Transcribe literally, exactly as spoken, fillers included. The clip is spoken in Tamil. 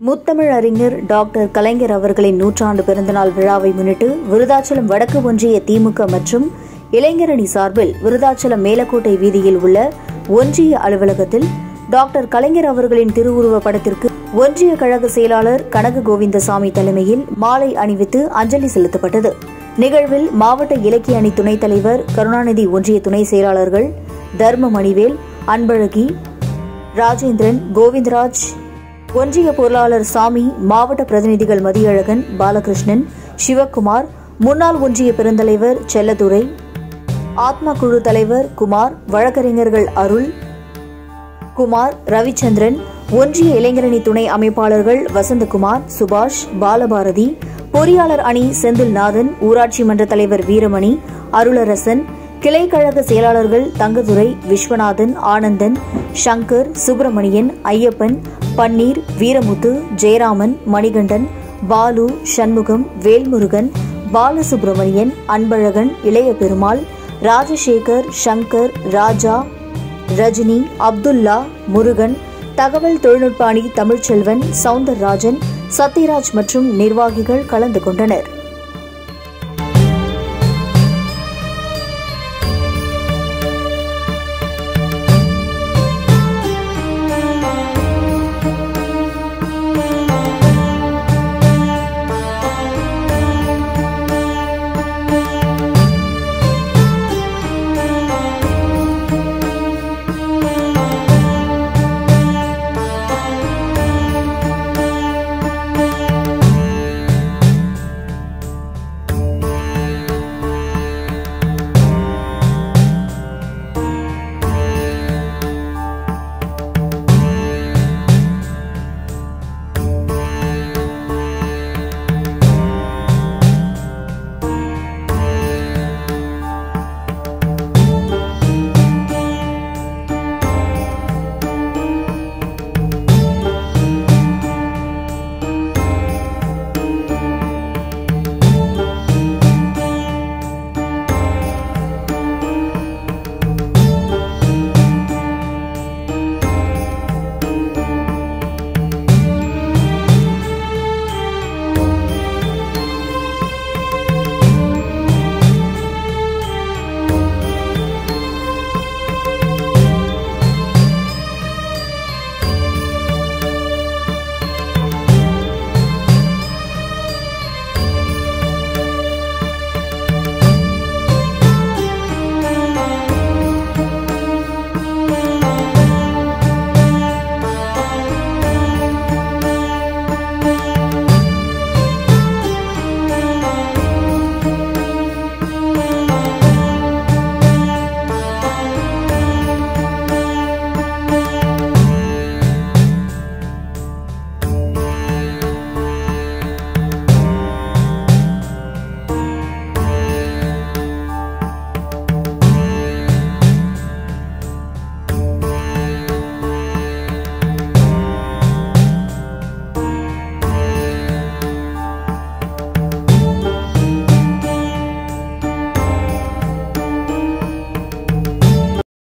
முத்தமிழ் அறிஞர் டாக்டர் கலைஞர் அவர்களின் நூற்றாண்டு பிறந்தநாள் விழாவை முன்னிட்டு விருதாச்சலம் வடக்கு ஒன்றிய திமுக மற்றும் இளைஞரணி சார்பில் விருதாச்சலம் மேலக்கோட்டை வீதியில் உள்ள ஒன்றிய அலுவலகத்தில் டாக்டர் கலைஞர் அவர்களின் திருவுருவ படத்திற்கு ஒன்றிய கழக செயலாளர் கனக கோவிந்தசாமி தலைமையில் மாலை அணிவித்து அஞ்சலி செலுத்தப்பட்டது. நிகழ்வில் மாவட்ட இலக்கிய அணி துணைத் தலைவர் கருணாநிதி, ஒன்றிய துணை செயலாளர்கள் தர்ம மணிவேல், அன்பழகி, ராஜேந்திரன், கோவிந்தராஜ், ஒன்றிய பொருளாளர் சாமி, மாவட்ட பிரதிநிதிகள் மதியழகன், பாலகிருஷ்ணன், சிவக்குமார், முன்னாள் ஒன்றிய பெருந்தலைவர் செல்லதுரை, ஆத்மா குழு தலைவர் குமார், வழக்கறிஞர்கள் அருள் குமார், ரவிச்சந்திரன், ஒன்றிய இளைஞரணி துணை அமைப்பாளர்கள் வசந்தகுமார், சுபாஷ், பாலபாரதி, பொறியாளர் அணி செந்தில்நாதன், ஊராட்சி மன்ற தலைவர் வீரமணி, அருளரசன், கிளைக்கழக செயலாளர்கள் தங்கதுரை, விஸ்வநாதன், ஆனந்தன், சங்கர், சுப்பிரமணியன், ஐயப்பன், பன்னீர், வீரமுத்து, ஜெயராமன், மணிகண்டன், பாலு, சண்முகம், வேல்முருகன், பாலசுப்பிரமணியன், அன்பழகன், இளைய பெருமாள், ராஜசேகர், சங்கர், ராஜா, ரஜினி, அப்துல்லா, முருகன், தகவல் தொழில்நுட்ப அணி தமிழ்ச்செல்வன், சவுந்தரராஜன், சத்யராஜ் மற்றும் நிர்வாகிகள் கலந்து கொண்டனர்.